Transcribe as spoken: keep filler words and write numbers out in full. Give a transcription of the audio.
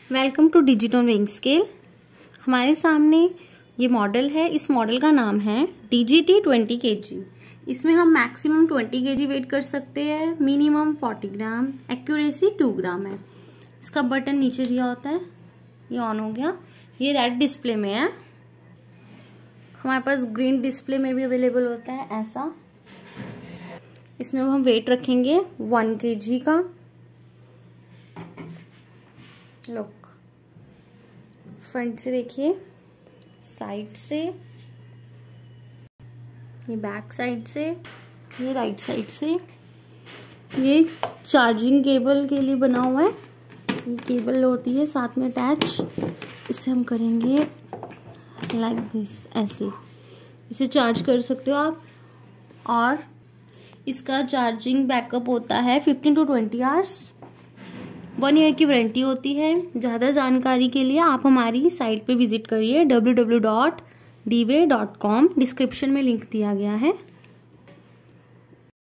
Welcome to Digitone weighing scale. हमारे सामने ये मॉडल है। इस मॉडल का नाम है डी जी टी ट्वेंटी के जी। इसमें हम मैक्सिमम ट्वेंटी के जी वेट कर सकते हैं, minimum forty gram, accuracy two gram है। इसका बटन नीचे दिया होता है, ये ऑन हो गया। ये रेड डिस्प्ले में है। हमारे पास ग्रीन डिस्प्ले में भी अवेलेबल होता है ऐसा। इसमें हम वेट रखेंगे वन के जी का। लुक, फ्रंट से देखिए, साइड से, ये बैक साइड से, ये राइट साइड से। ये चार्जिंग केबल के लिए बना हुआ है। ये केबल होती है साथ में अटैच। इसे हम करेंगे लाइक दिस, ऐसे। इसे चार्ज कर सकते हो आप। और इसका चार्जिंग बैकअप होता है fifteen to twenty hours. One year की वारंटी होती है। ज़्यादा जानकारी के लिए आप हमारी साइट पे विजिट करिए W W W dot D way dot com. Description में लिंक दिया गया है।